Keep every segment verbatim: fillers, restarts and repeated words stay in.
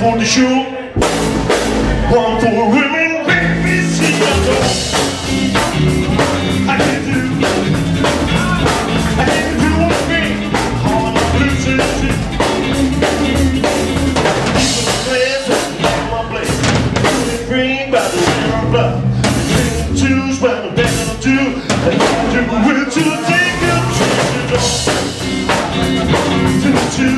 for the show, one for women, baby, see I can't do, I can't do one thing, all my blues and shit. People are playing, that's my place. They bring by the way of blood. They choose by the best of two, and I do it to take a trip to the two.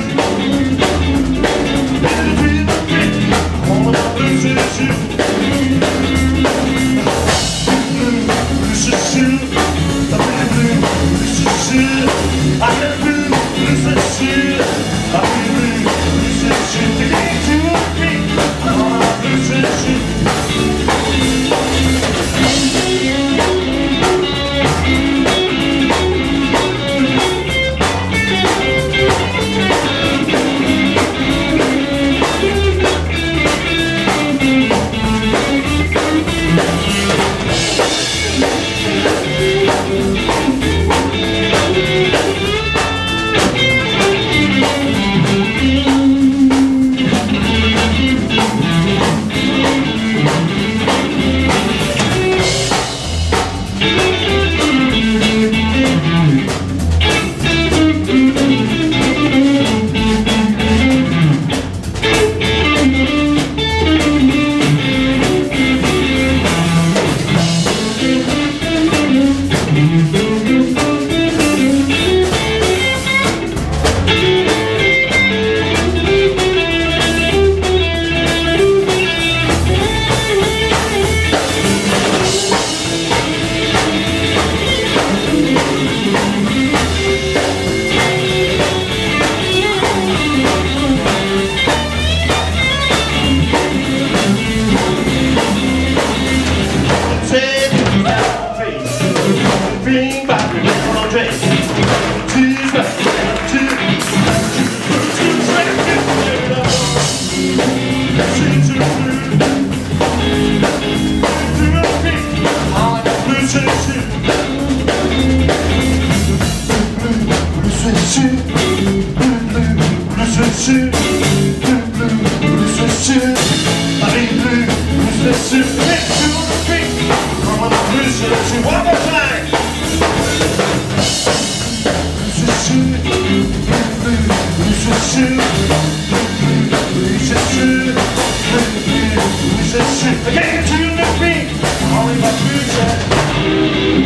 I can't do nothing, only my future.